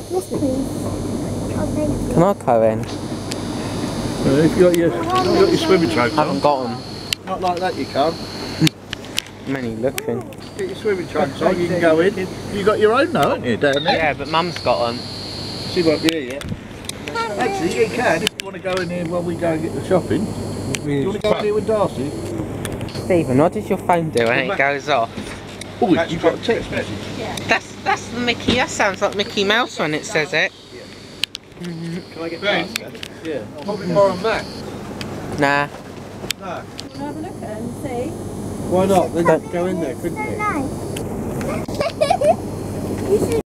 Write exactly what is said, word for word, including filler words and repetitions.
Yes, please. Oh, thank you. Can I go in? Uh, if you got your, you got your swimming trunks I haven't on. got them. Not like that, you can't. Many looking. Get your swimming trunks on, you can go in. You got your own now, haven't you, down there? Yeah, but Mum's got them. She won't be here yet. Actually, you can if you want to go in here while we go and get the shopping. Do you want to go in here with Darcy? Stephen, what does your phone do when it goes off? Oh, you've got a text message. That's that's Mickey. That sounds like Mickey Mouse when it says it. Can I get past that? Yeah. Probably more on that. Nah. No. Have a look at it and see. Why not? They don't go in there, couldn't So they? nice. You should